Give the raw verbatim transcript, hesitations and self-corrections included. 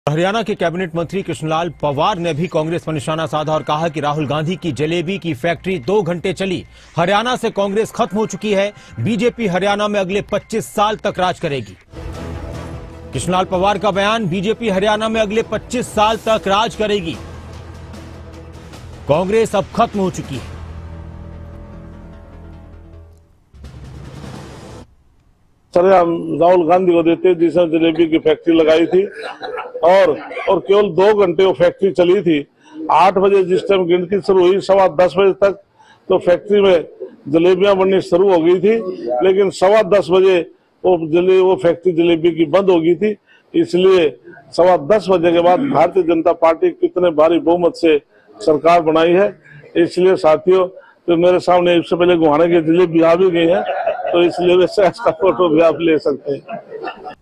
हरियाणा के कैबिनेट मंत्री कृष्णलाल पवार ने भी कांग्रेस पर निशाना साधा और कहा कि राहुल गांधी की जलेबी की फैक्ट्री दो घंटे चली। हरियाणा से कांग्रेस खत्म हो चुकी है। बीजेपी हरियाणा में अगले पच्चीस साल तक राज करेगी। कृष्णलाल पवार का बयान, बीजेपी हरियाणा में अगले पच्चीस साल तक राज करेगी। कांग्रेस अब खत्म हो चुकी है। सर राहुल गांधी को देते जिसने जलेबी की फैक्ट्री लगाई थी और और केवल दो घंटे वो फैक्ट्री चली थी। आठ बजे जिस टाइम गिनती शुरू हुई, सवा दस बजे तक तो फैक्ट्री में जलेबियां बननी शुरू हो गई थी, लेकिन सवा दस बजे वो जले वो फैक्ट्री जलेबी की बंद हो गई थी। इसलिए सवा दस बजे के बाद भारतीय जनता पार्टी कितने भारी बहुमत से सरकार बनाई है। इसलिए साथियों, तो मेरे सामने इससे पहले गुहाने की जलेबी आ भी गई है, तो इसलिए वैसे इसका फोटो भी आप ले सकते हैं।